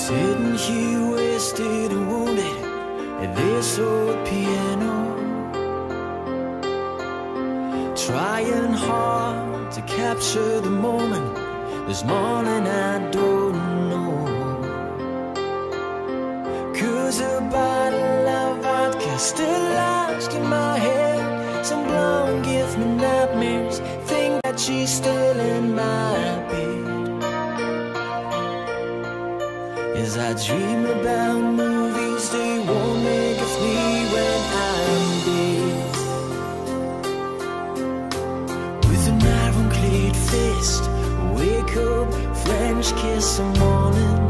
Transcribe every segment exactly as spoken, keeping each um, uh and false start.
Sitting here wasted and wounded at this old piano, trying hard to capture the moment. This morning I don't know, 'cause a bottle of vodka still lodged in my head. Some blonde gives me nightmares, think that she's still in my bed. As I dream about movies, they won't make of me when I'm dead. With an ironclad fist, wake up, French kiss some morning.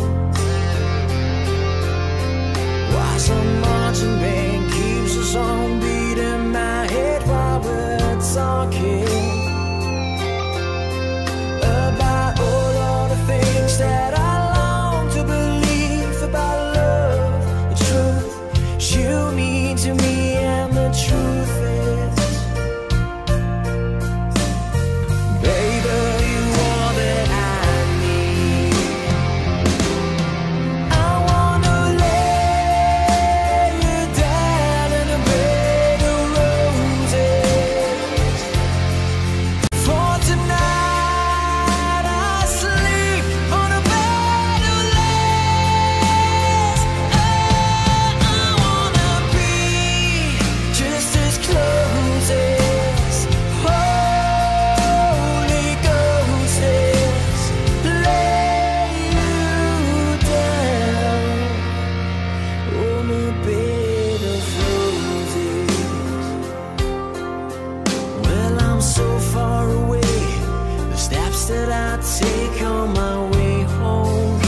While some marching band keeps us on beat in my head while we're talking about all of the things that I long to believe about love, the truth you mean to me, and the truth is, baby, you are that I need. I wanna lay you down in a bed of roses. For tonight I sleep on a bed of lace. Oh, I wanna be just as close as Holy Ghost is. Lay you down on a bed of roses. Well, I'm so far away, the steps that I take on my way home,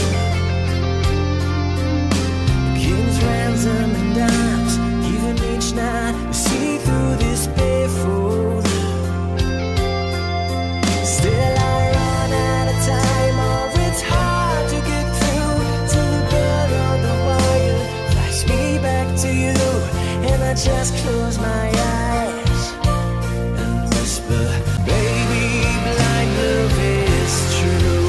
kings, ransom, and dimes, even each night I see through this barefoot. Still I run out of time, or it's hard to get through till the bell on the wire flies me back to you, and I just close my eyes and whisper, baby, blind love is true.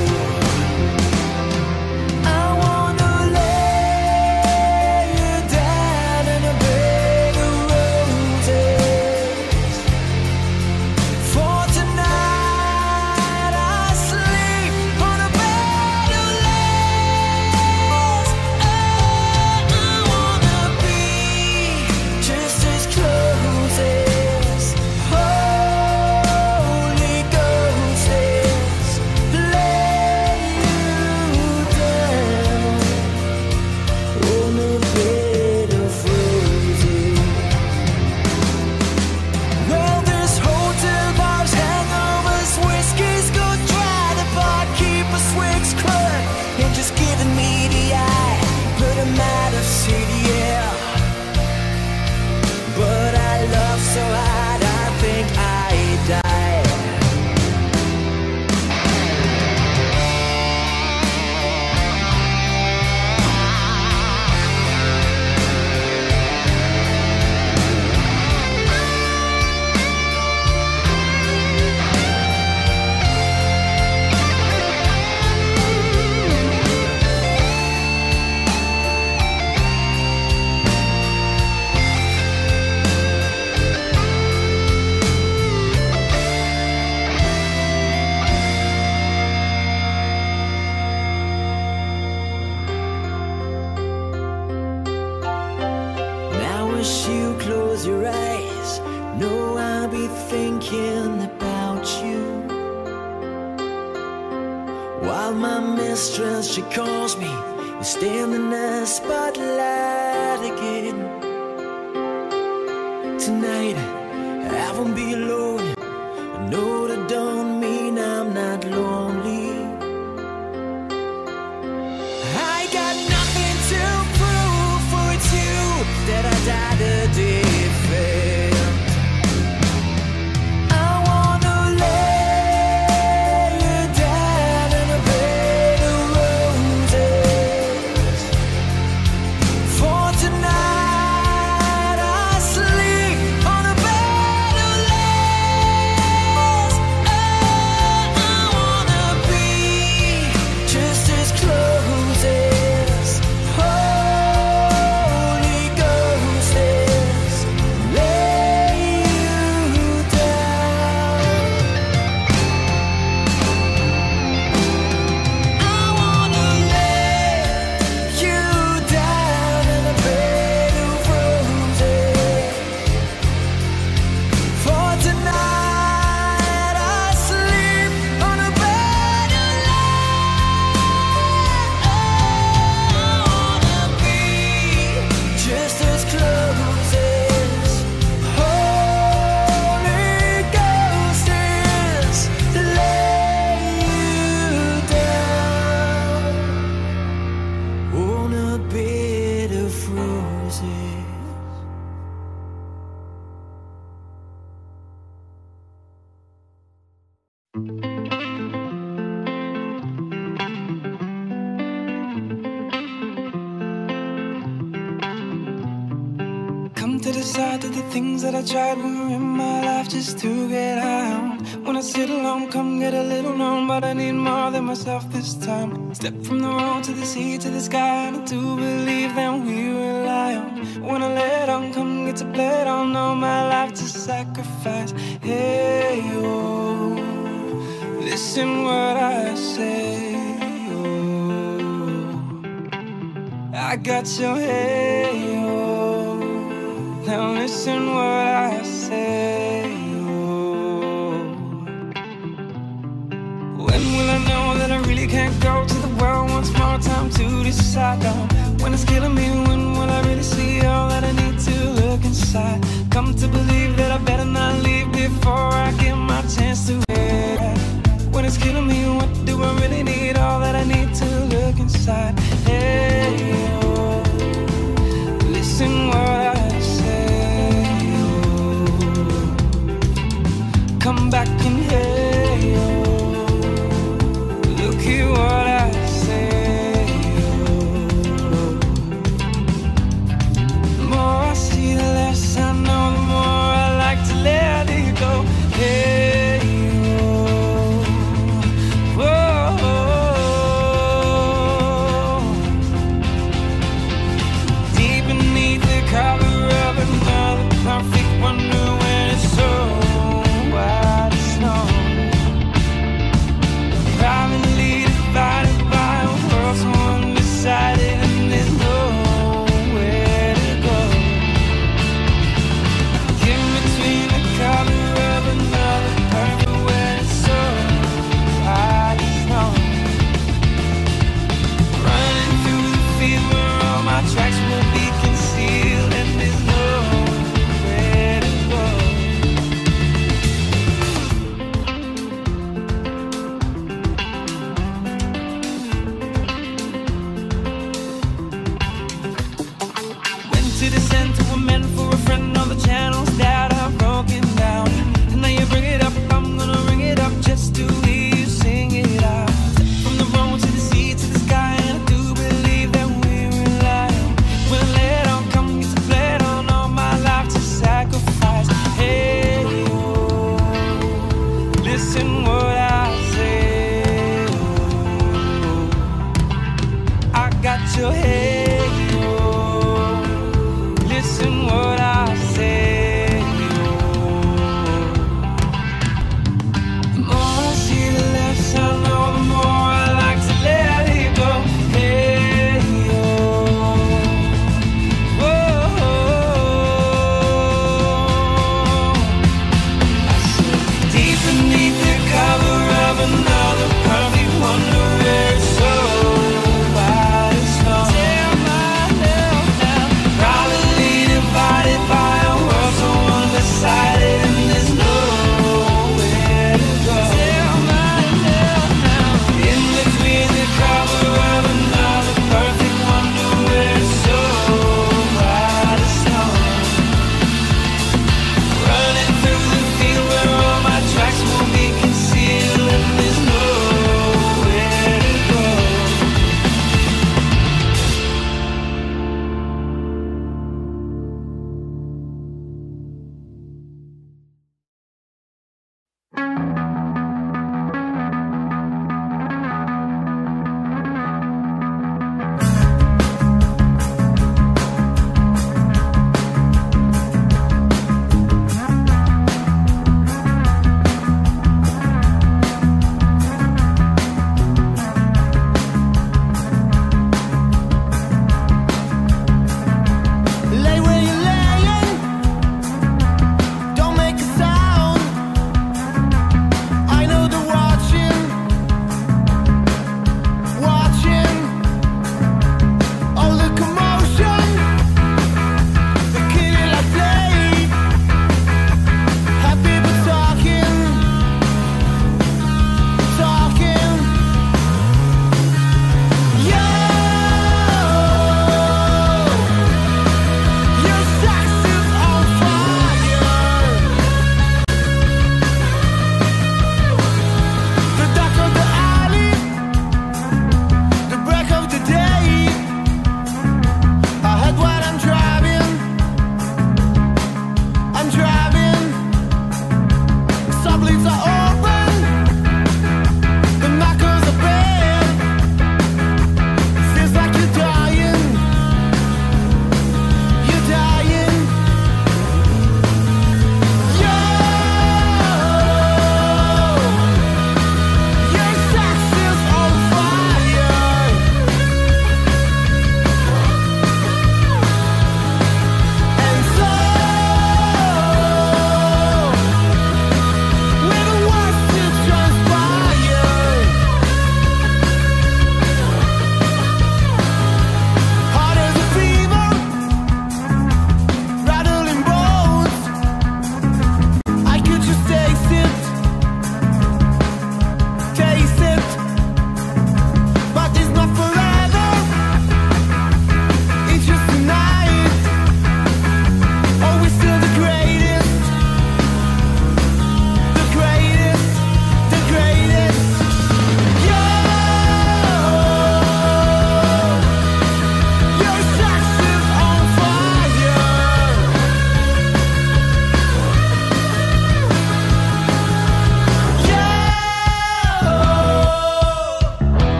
I wanna lay you down in a bed of roses. For tonight I sleep on a bed of lace. Oh, I wanna be just as close as Holy Ghost is. Lay you down on a bed of roses. Well, this hotel bar's hangovers, whiskey's go dry, the barkeeper swigs crud and just giving me the eye. But I'm out of city, yeah. But I love so hard, I think I die. Now as you close your eyes, know I'll be thinking about you. While my mistress, she calls me and stand in the spotlight again. Tonight I won't be alone. I know that don't mean I'm not lonely. I got nothing to prove, for it's you that I died to defend. I wanna lay you down in a bed of roses. For tonight I sleep on a bed of lace. Oh, decide that the things that I tried were in my life just to get high on. When I sit alone, come get a little known, but I need more than myself this time. Step from the road to the sea to the sky, and I do believe that we rely on. When I let on, come get to play it on, all my life to sacrifice. Hey, oh, listen what I say. Oh, I got your hey, oh, now listen what I say. Oh, when will I know that I really can't go to the world once more? Time to decide on. When it's killing me, when will I really see all that I need to look inside? Come to believe that I better not leave before I get my chance to hear. When it's killing me, what do I really need? All that I need to look inside. Hey, oh, listen what I say. Oh, come back and hey, oh, look at what I say. Oh, the more I see, the less I know, the more I like to let it go. Hey, oh, oh,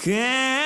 Can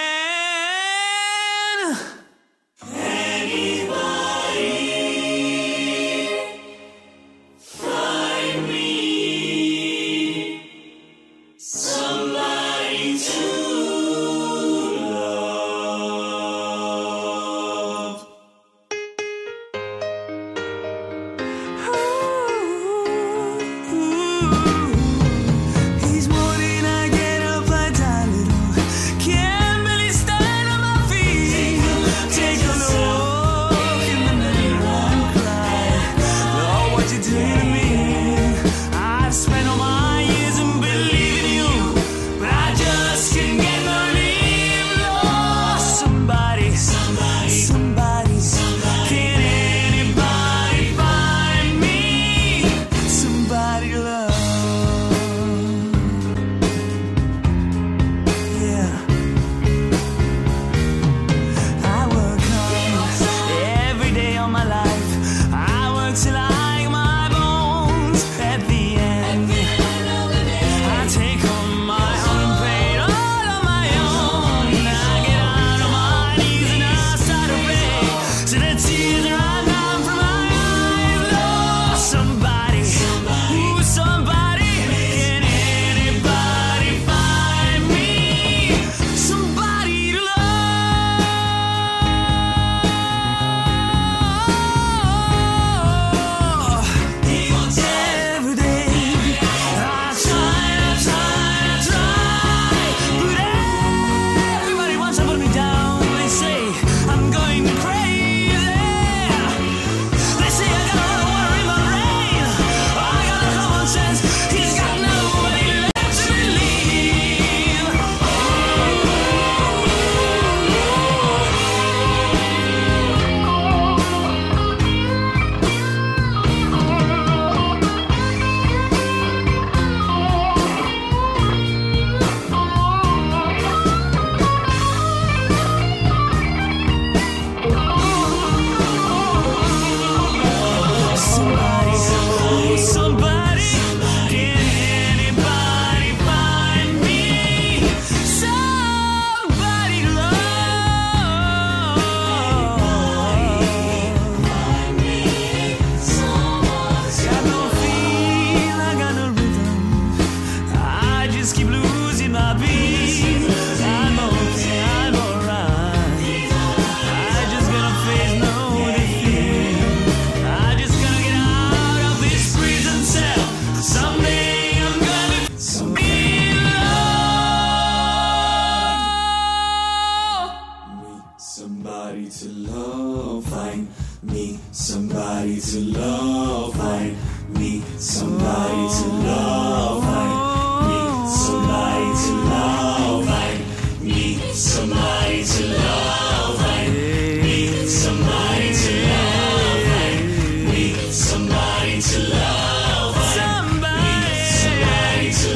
somebody to love, find me somebody to love, find me somebody to love, find me somebody to love, find me somebody to love, find me somebody to love, find me somebody to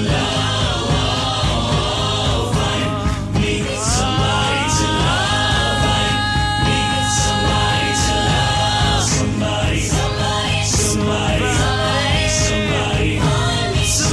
love, find me somebody to love, find me somebody to love, somebody, somebody, somebody, somebody, somebody.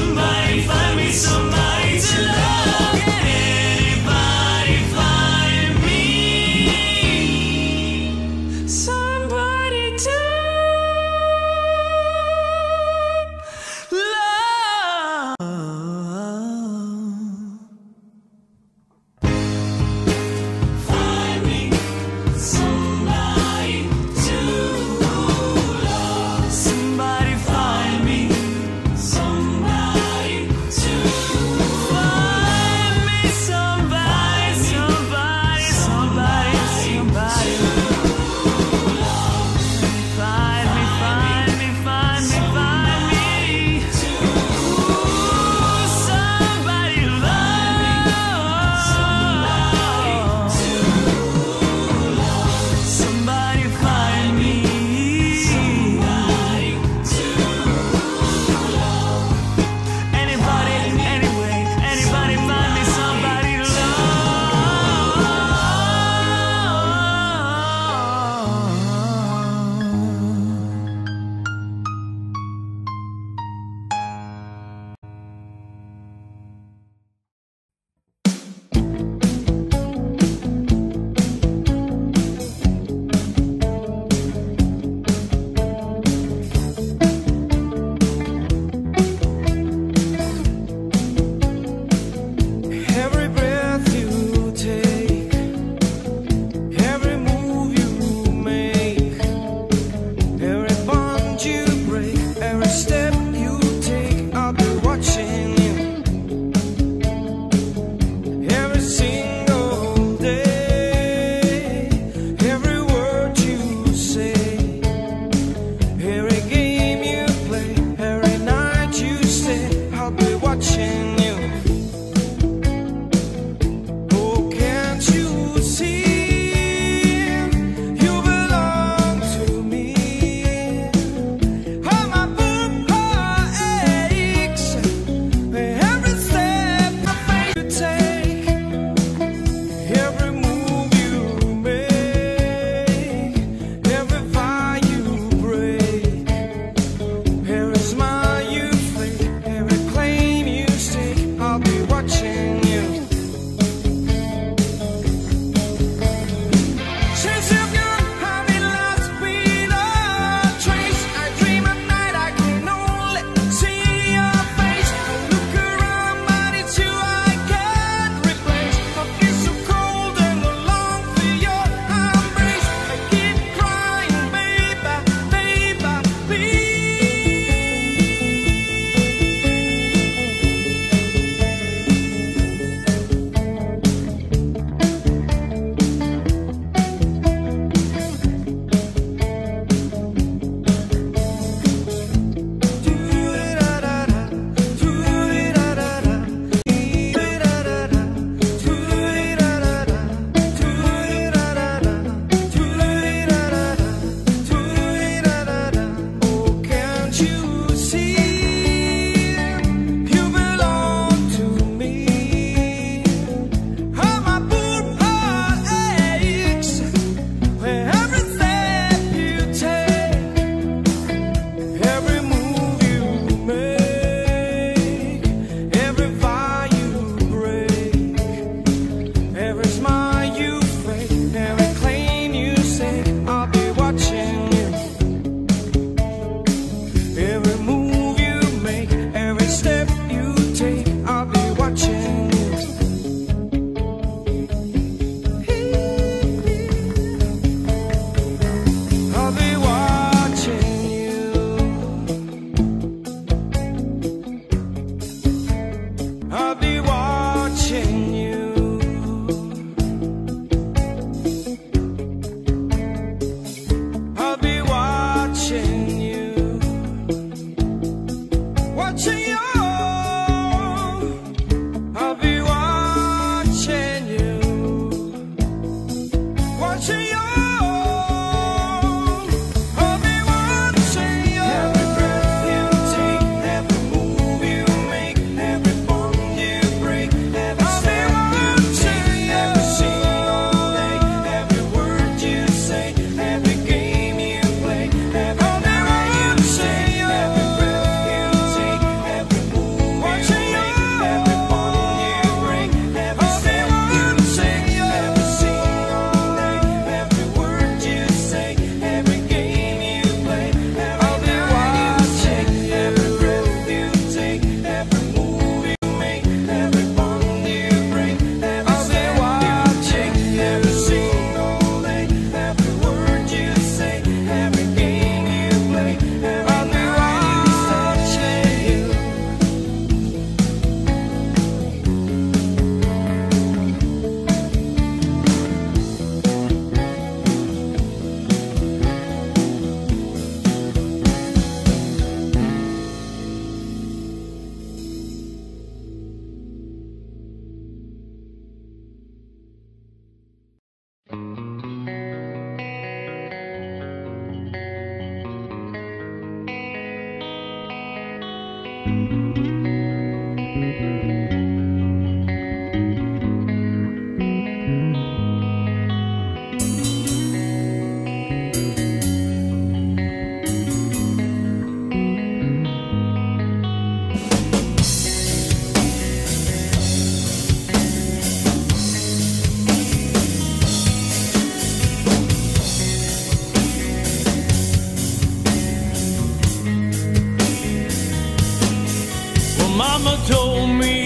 Mama told me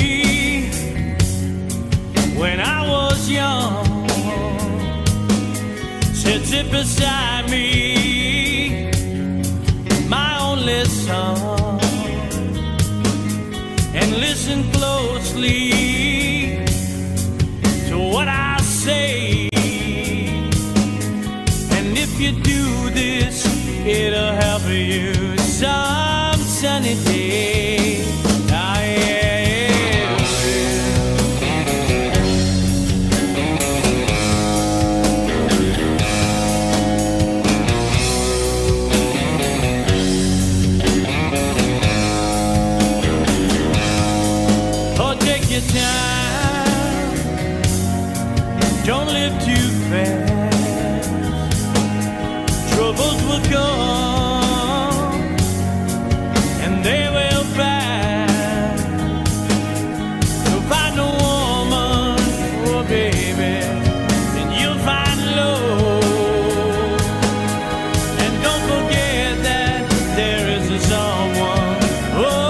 when I was young, said sit beside me, my only son, and listen closely to what I say. And if you do this, it'll help you some sunny day. Time. Don't live too fast. Troubles will come and they will pass. You'll find a woman, oh baby, and you'll find love. And don't forget that there is a someone. Oh,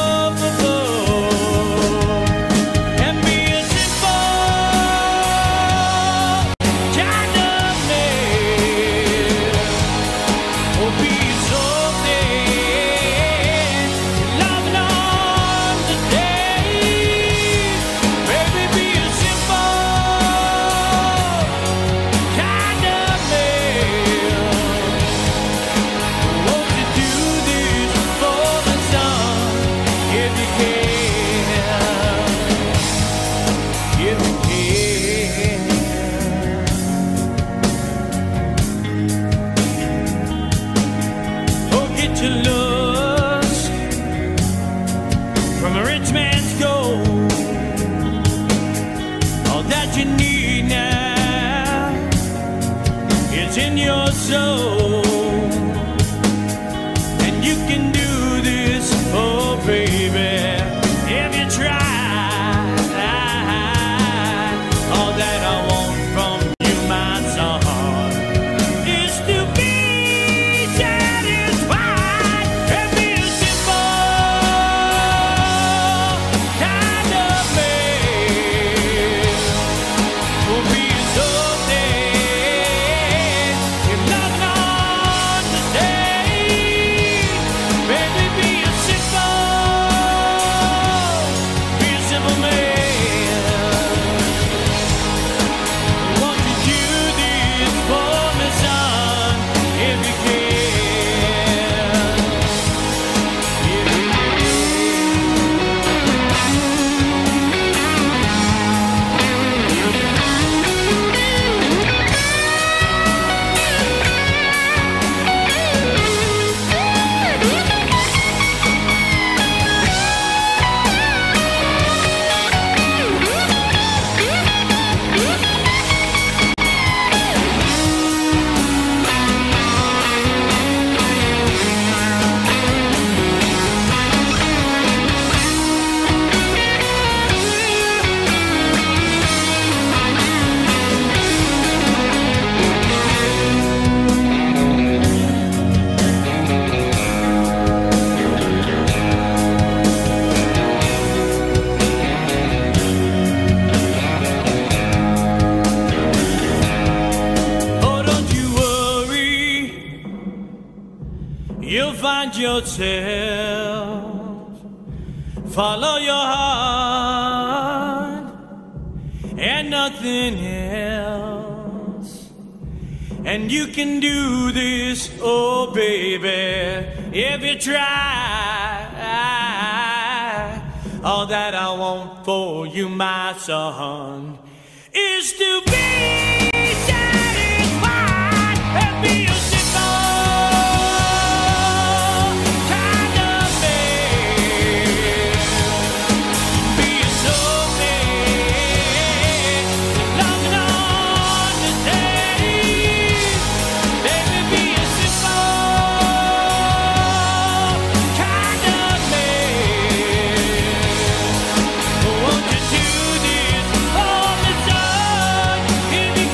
to lust from a rich man's gold. All that you need now is in your soul, and you can do this, oh baby, if you try. All that I want from you, my son, is to be you'll find yourself. Follow your heart and nothing else. And you can do this, oh baby, if you try. All that I want for you, my son, is to be satisfied and be a If you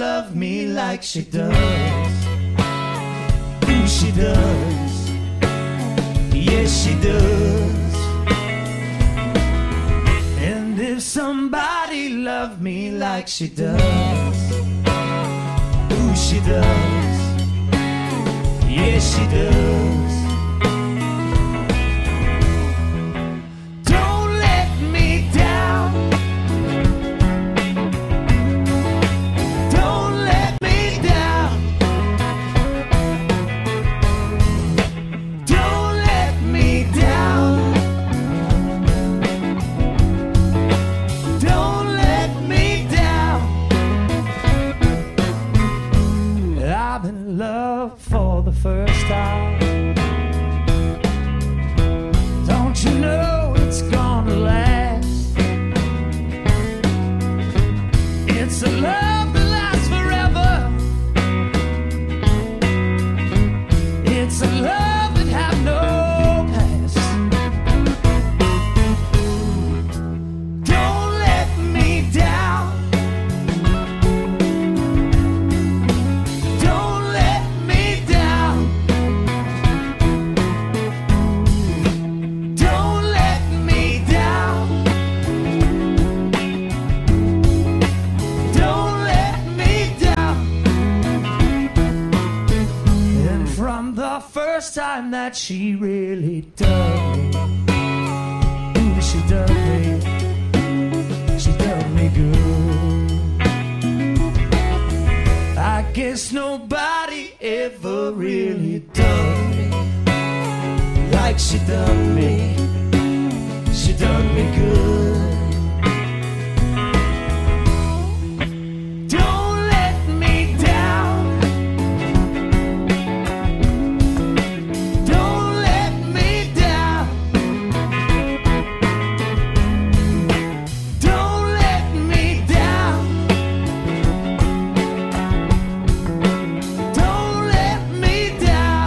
love me like she does. Ooh, she does. Yes, she does. And if somebody loved me like she does, ooh, she does. Yes, she does. Don't let me down. Don't let me down. Don't let me down. Don't let me down. I'm in love for the first time. Don't you know it's gonna last? It's a love that lasts forever. It's a love that have no past. Don't let me down. Don't let me down. Don't let me down. Don't let me down. And from the first time that she really done me, ooh, she done me, she done me good. I guess nobody ever really done me like she done me. She done me good. Don't let me down. Don't let me down. Don't let me down. Don't let me down.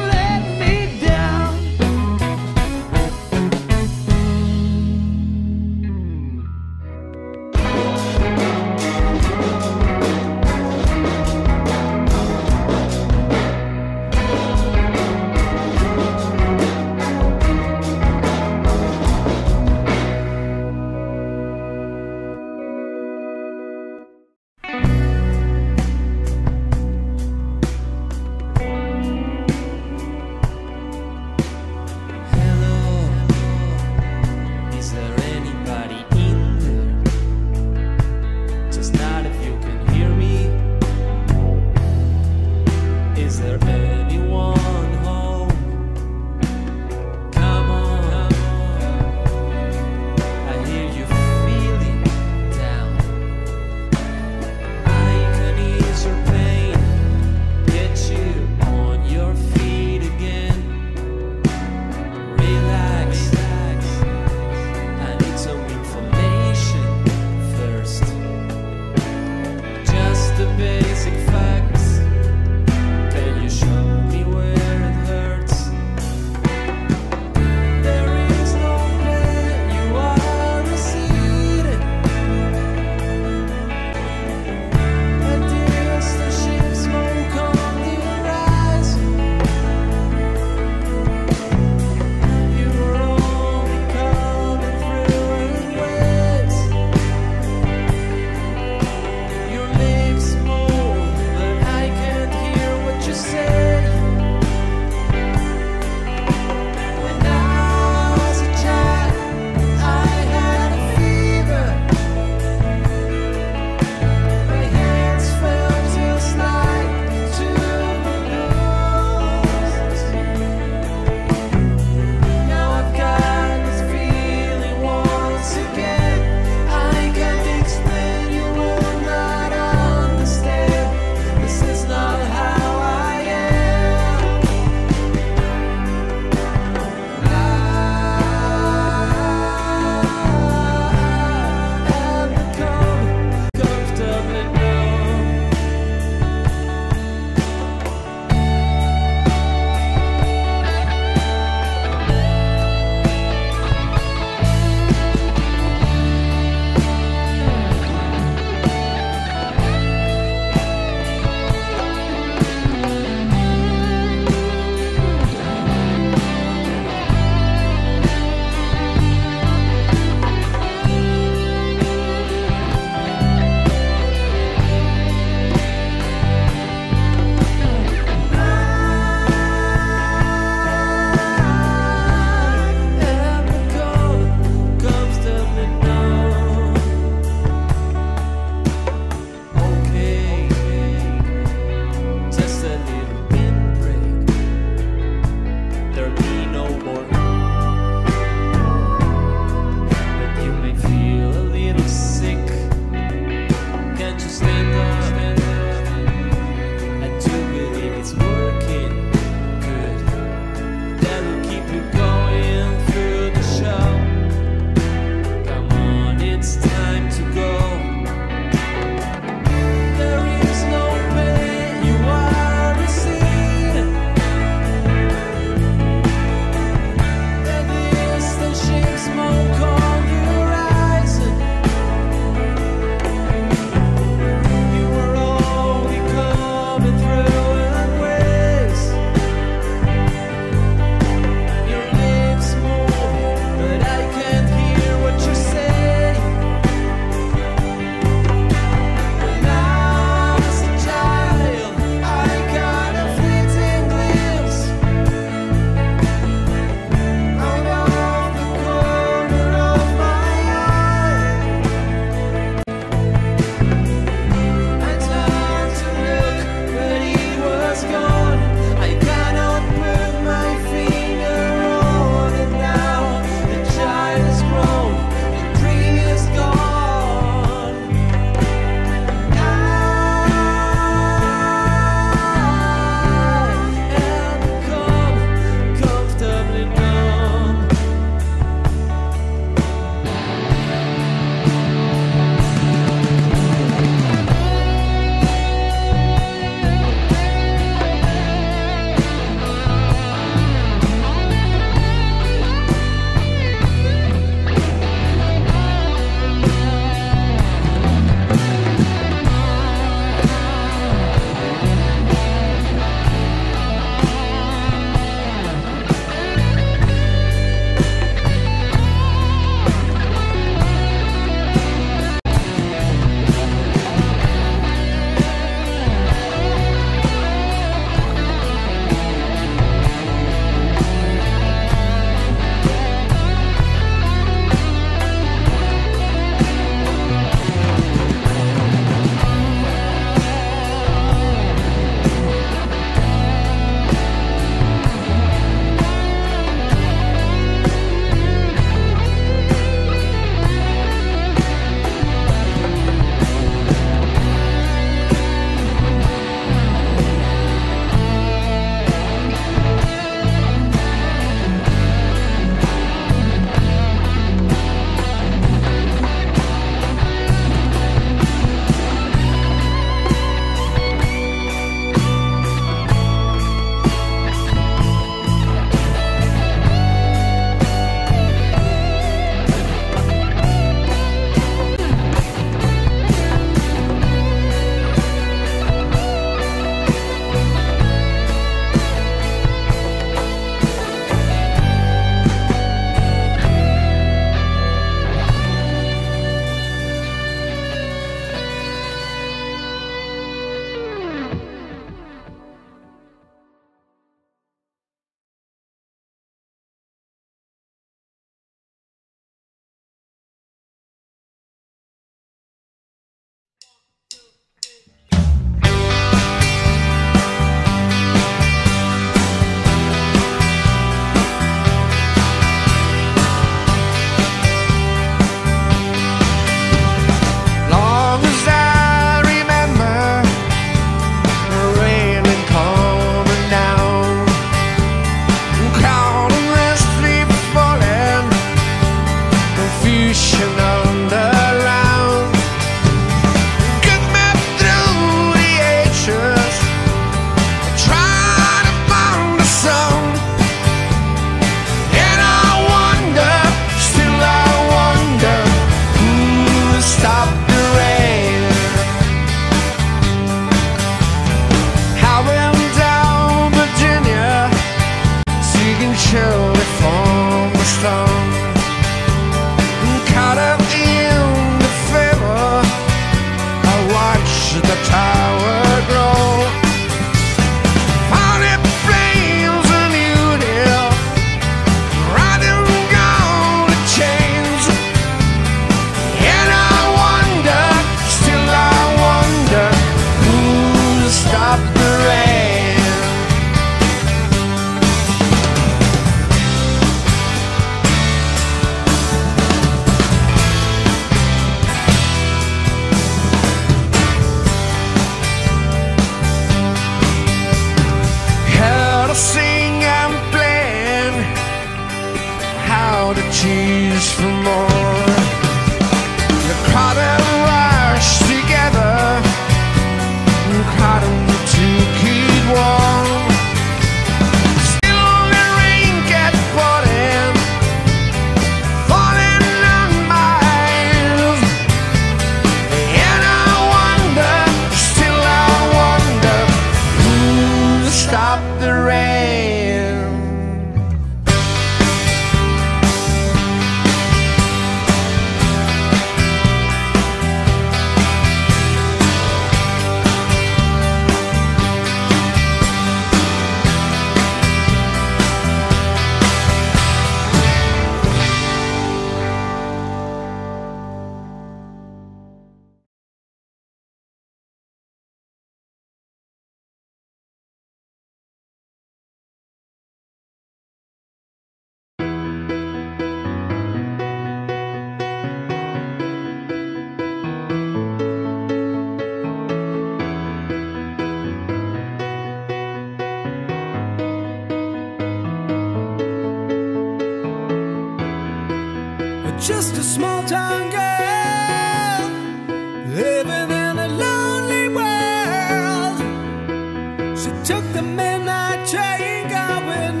just a small town girl living in a lonely world. She took the midnight train going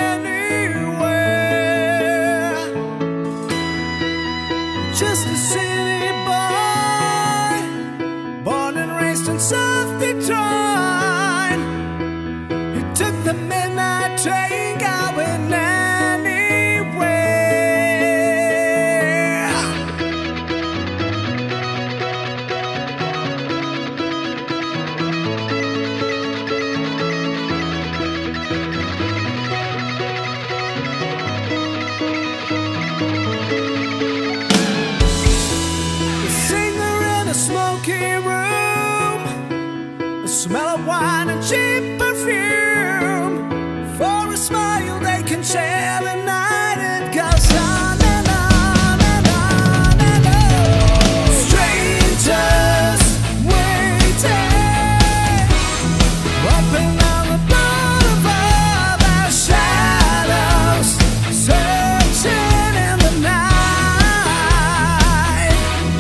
anywhere. Just a city boy, born and raised in South Detroit. He took the midnight train going anywhere. Smell of wine and cheap perfume. For a smile they can share the night. It goes on and on and on and on. Strangers waiting, open on the boulevard. Their shadows searching in the night.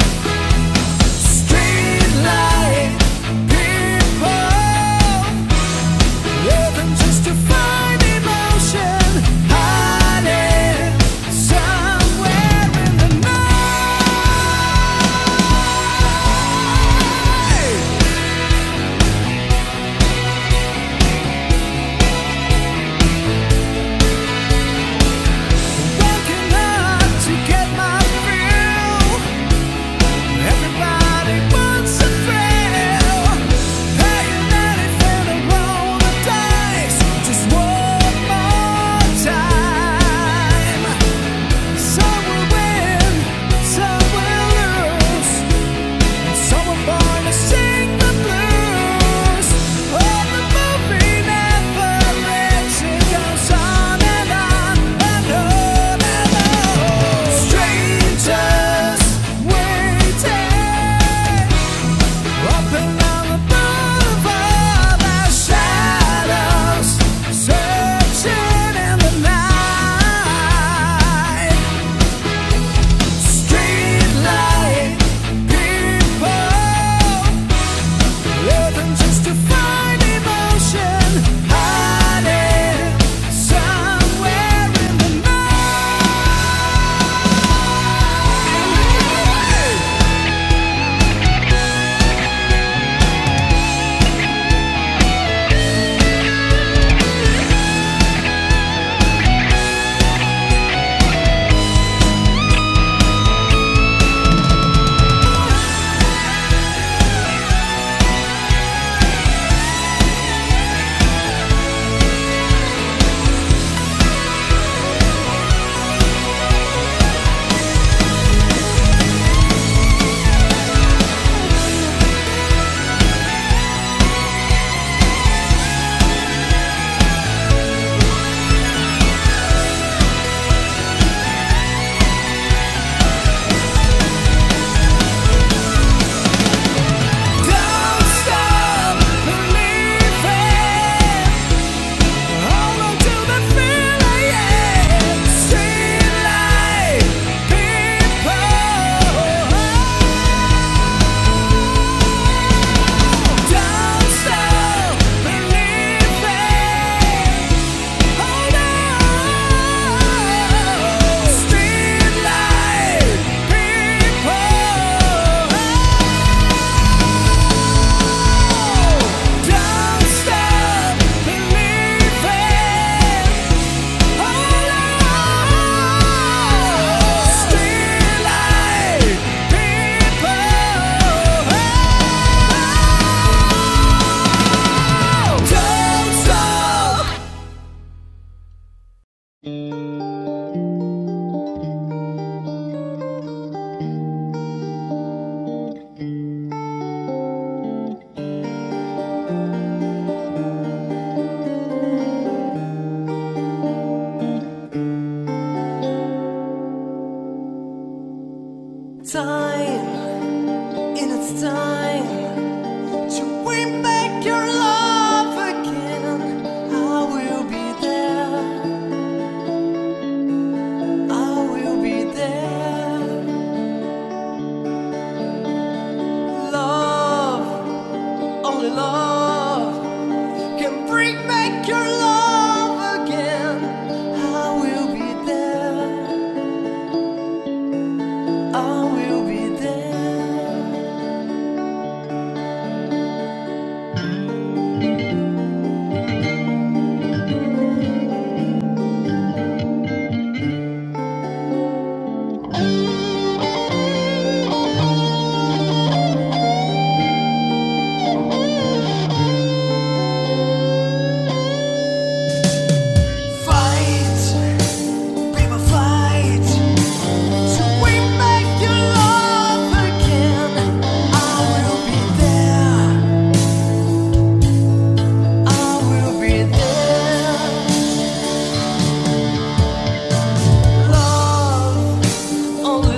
Street light, just to find emotion, hiding somewhere in the night. Working hard to get my fill. Everybody wants a thrill, paying anything to roll the dice. Just one more time. Some will win, some will lose, and some are born to sing the blues. Oh, the movie never ends. It goes on and on and on and on. Strangers waiting, open on the boulevard. Their shadows searching in the night. Street light people, living just to find emotion, hiding somewhere in the Don't stop believing. Hold on to the feeling. Street light people. Don't stop believing. Hold on. Street light people. Don't stop believing. Hold on. Street light people. Don't stop. Time, in its time, to win back your love again. I will be there. I will be there. I will be there. Only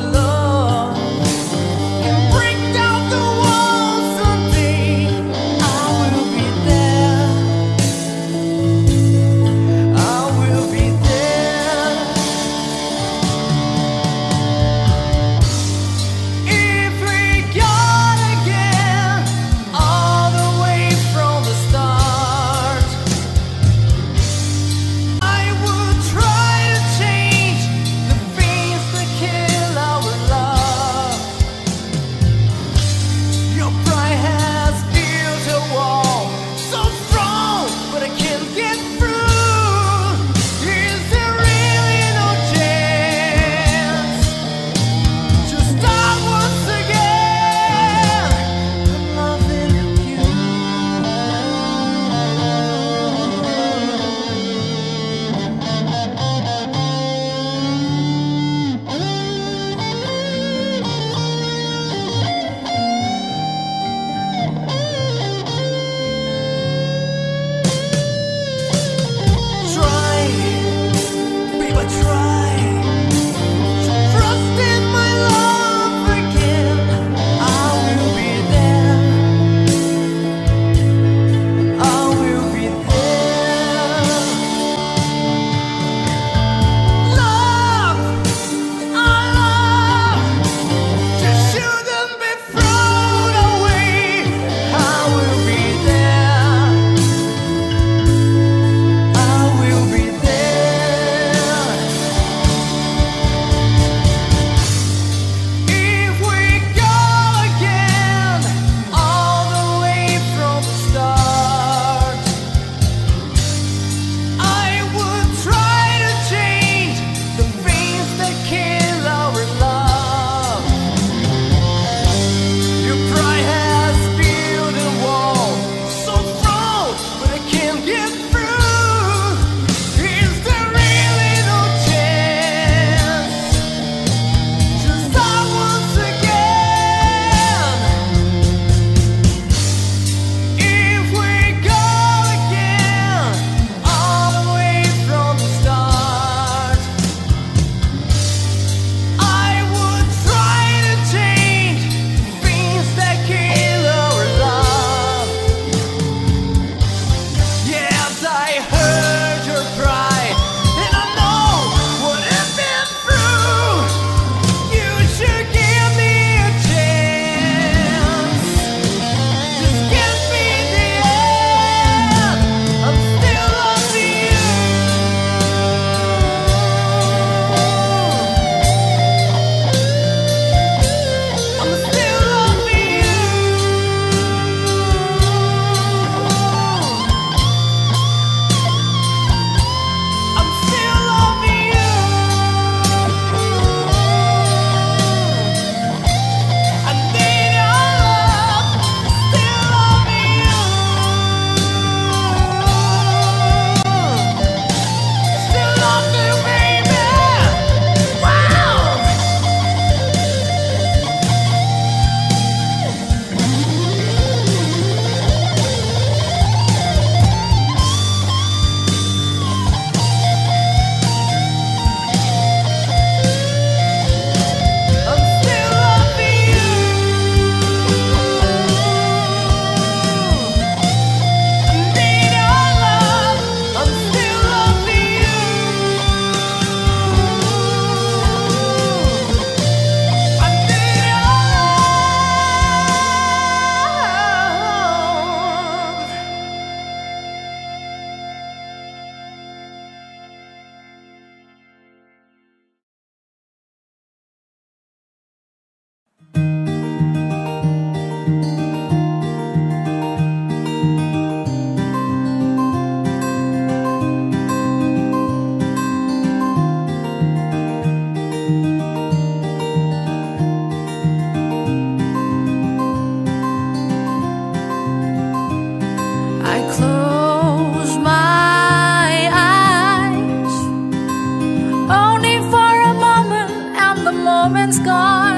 sky.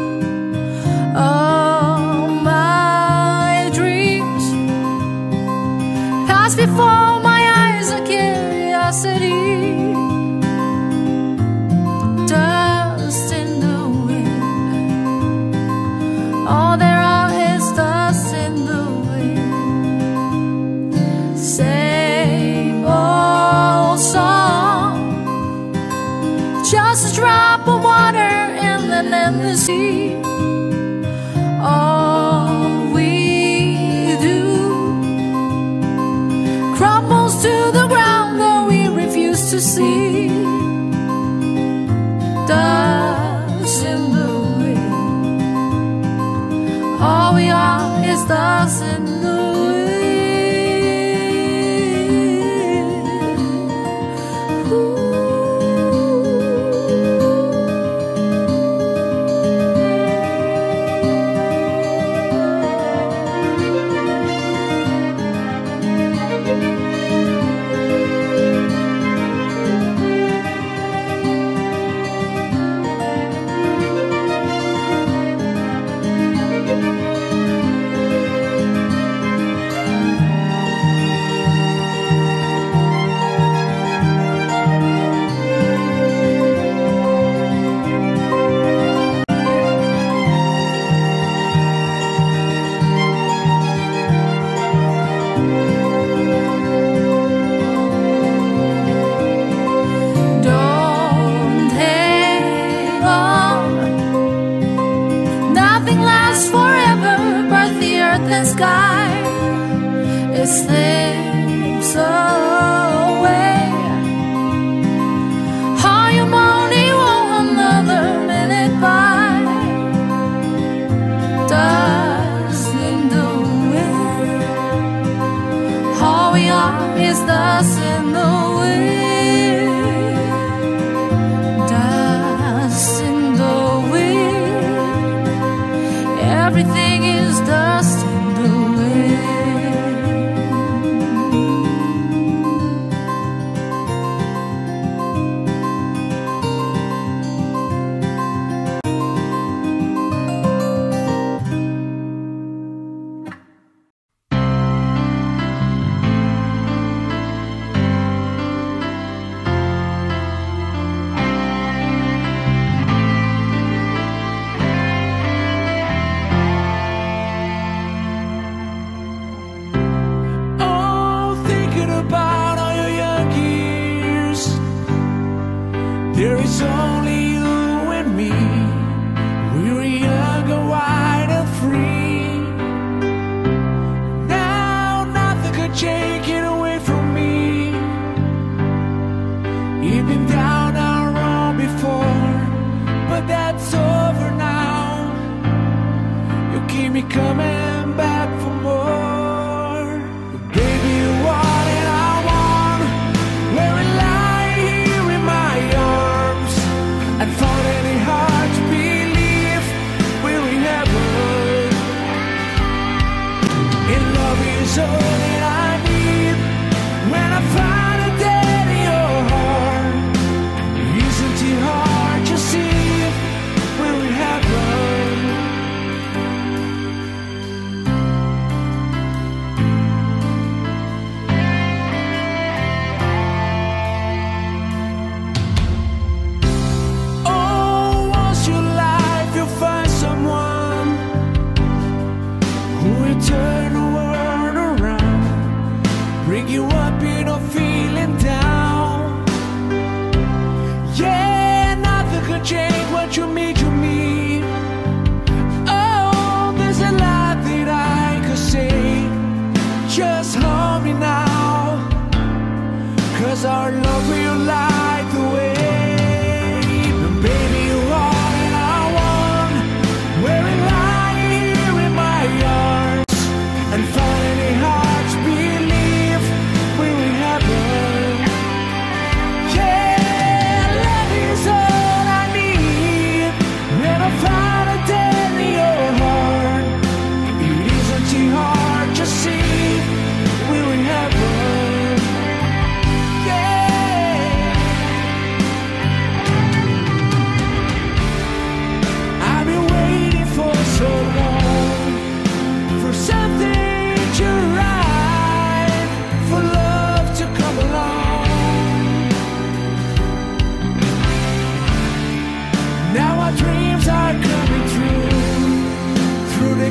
All my dreams pass before my eyes of curiosity. Dust in the wind, all there are is dust in the wind. Same old song, just a drop of water in an endless sea. All we do crumbles to the ground, though we refuse to see. Dust in the wind, all we are is dust in the wind. Ooh. The sky, it slips away. How you only want another minute by. Dust in the wind, all we are is dust in the wind. Dust in the wind, everything is dust in the wind.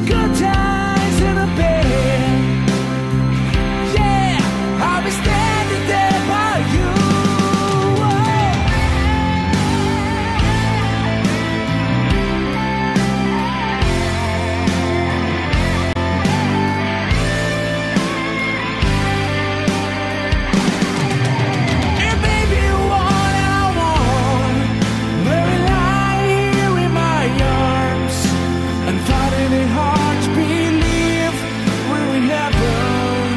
good times in a bed. Yeah, I'll be standing there by you. It may be what I want, let me lie here in my arms and finding it hard to believe we're in heaven.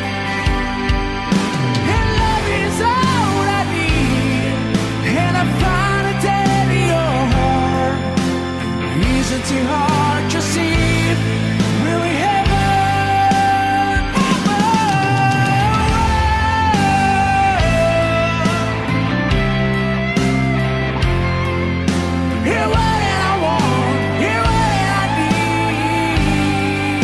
And love is all I need, and I find it dead in your heart. Isn't it hard to see we're in heaven? Hear what I want, hear what I need.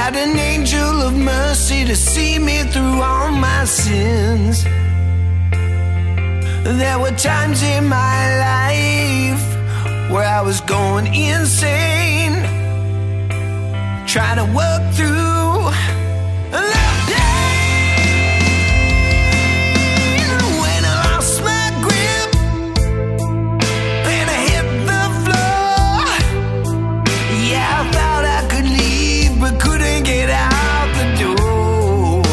had an angel of mercy to see me through all my sins. There were times in my life where I was going insane, trying to work through the pain. When I lost my grip and I hit the floor, yeah, I thought I could leave but couldn't get out the door.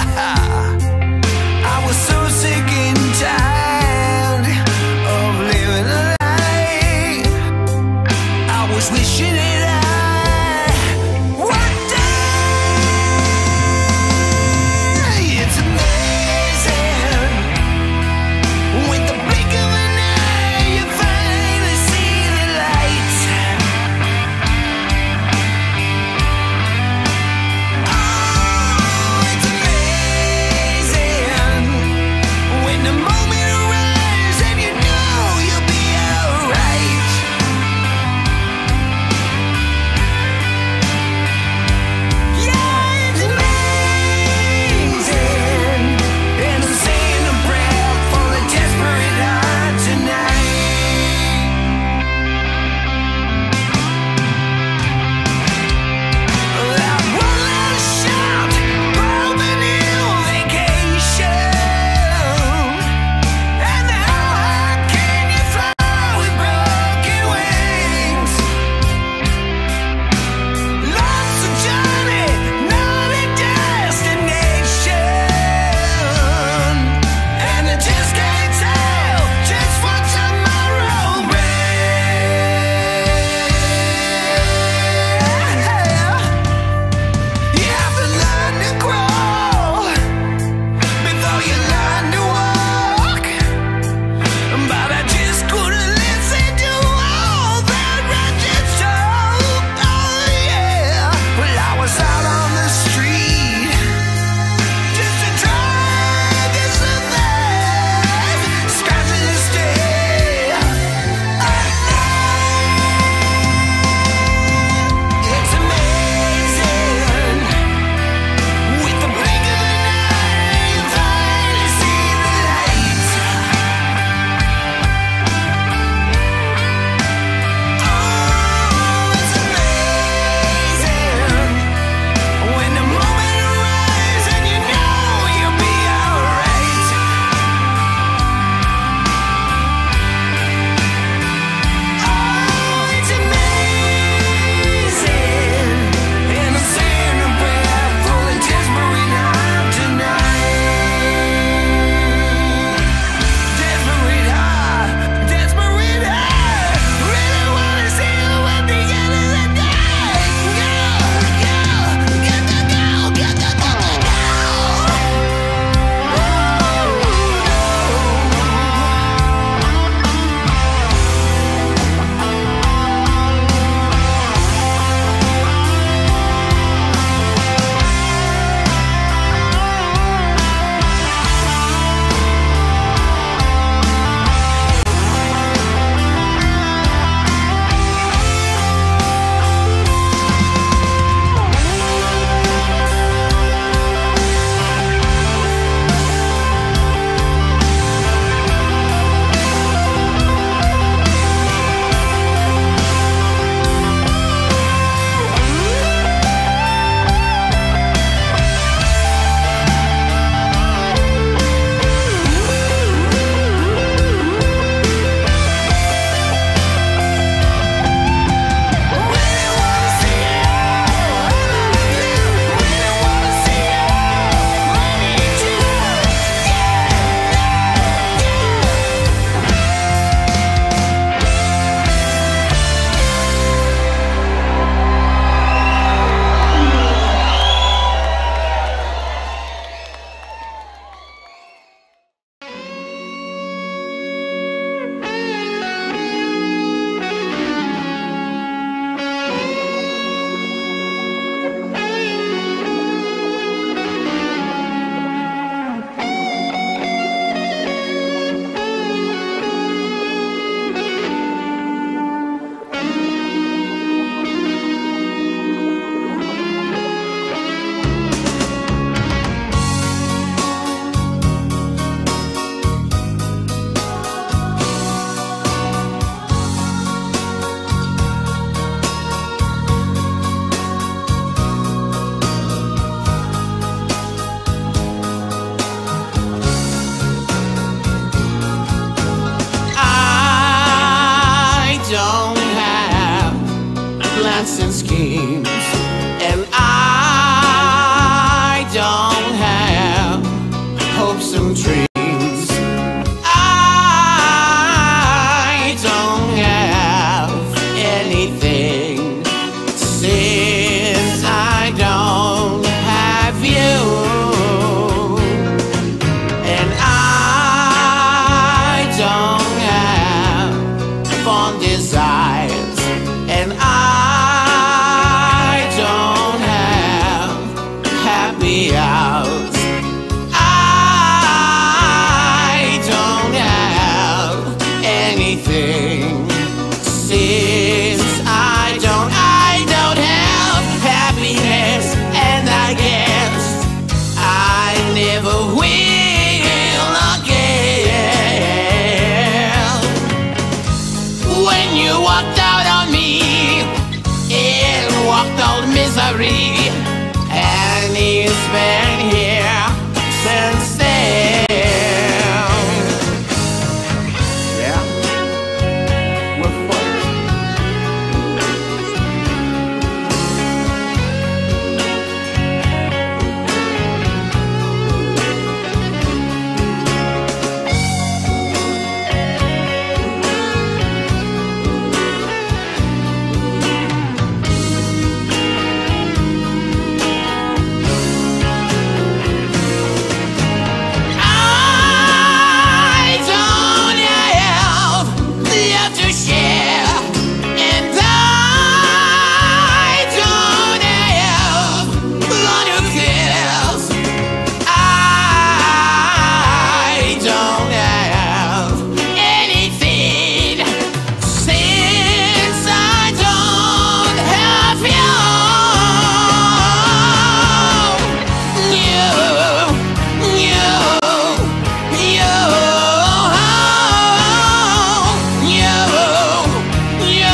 I was so sick and tired of living a lie. I was wishing that I would die. It's amazing, with the blink of an eye, you finally see the light. Oh, it's amazing, when the moment arrives and you know you'll be alright. plans and schemes, and I don't have hopes and dreams. I don't have anything since I don't have you. And I don't have fond desires, and I don't have happy hours. I don't have anything since I don't, I don't have happiness, and I guess I never will again. When you walked out on me and walked out misery, and it's been here since then. Yeah, we're fucked. I don't have love to share, and I don't have one who cares. I don't have anything since I don't have you. You, you, you, you, you,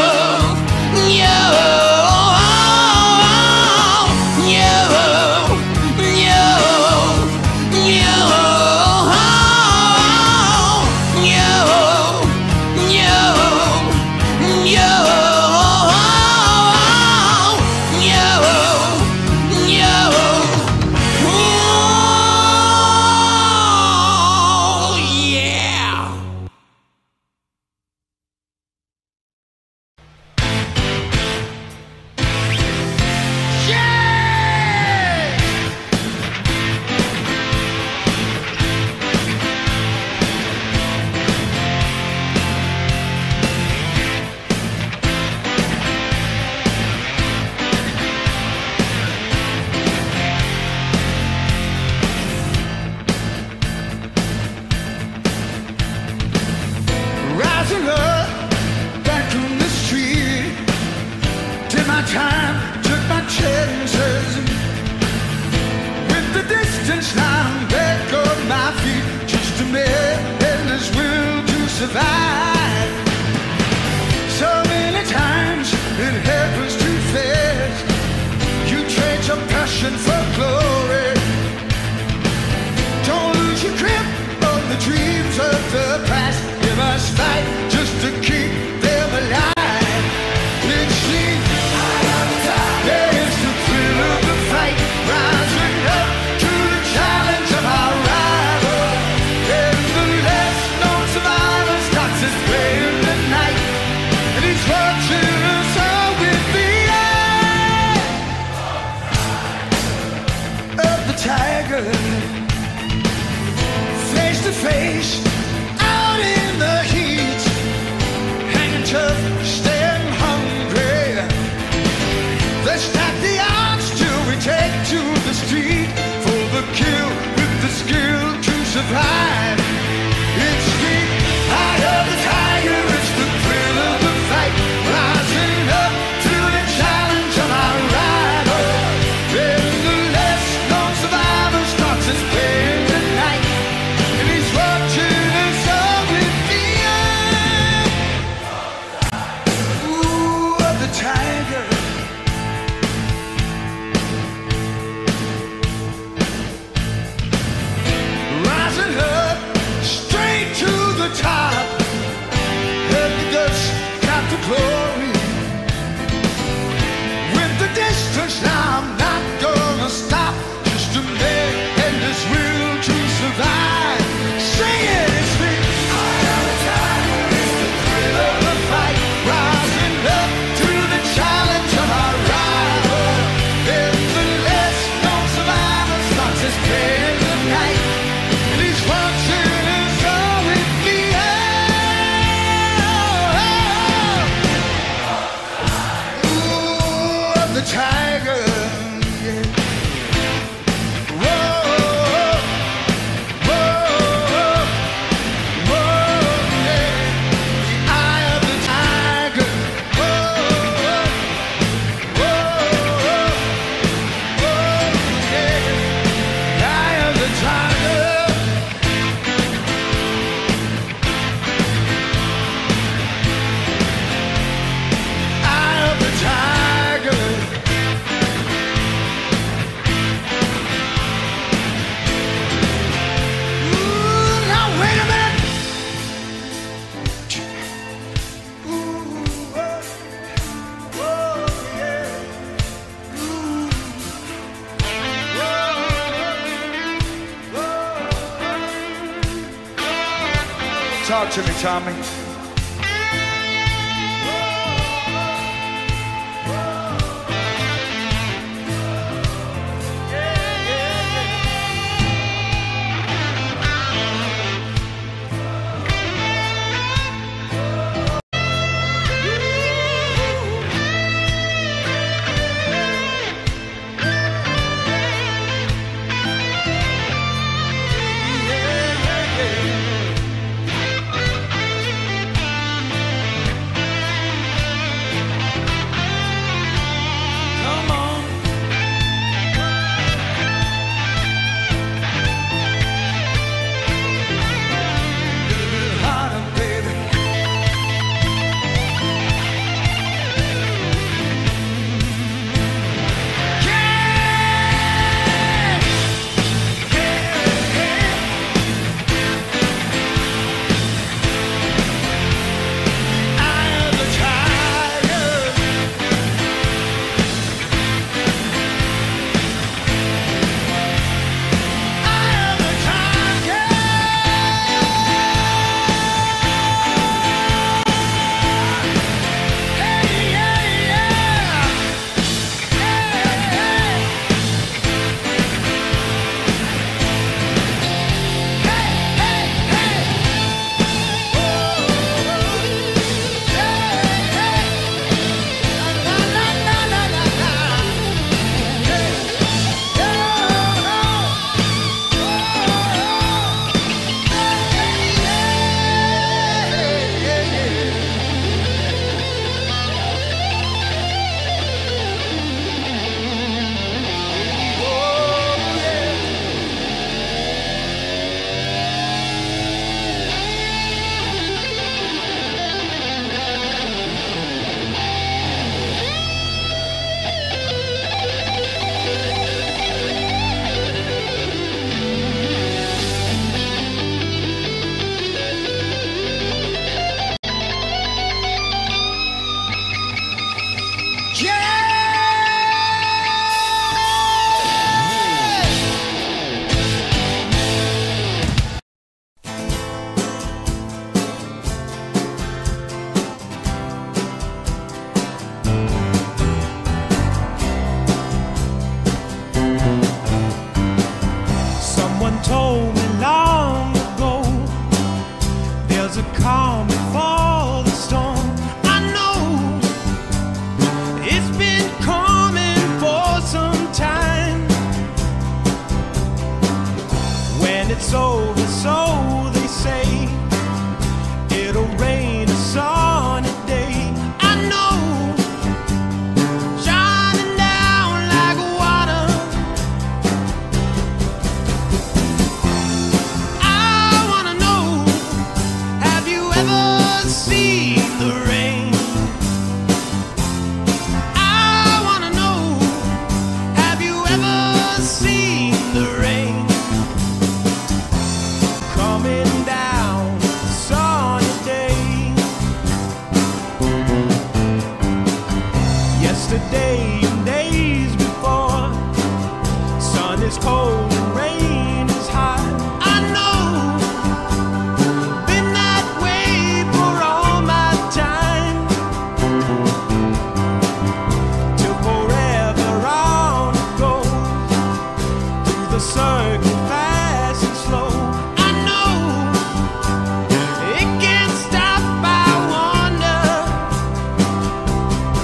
Rising up, back on the street, did my time, took my chances. With the distance line back on my feet, just a man and his will to survive. So many times it happens too fast. You trade your passion for glory. Don't lose your grip on the dreams of the past. You must fight just to keep them alive. It seems there is the thrill of the fight, rising up to the challenge of our rival. And the last known survivor starts his way. Talk to me, Tommy.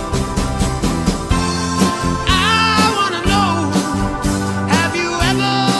Have you ever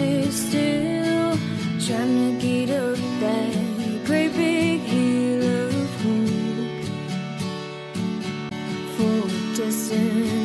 sit still, trying to get up that great big hill of hope for destiny.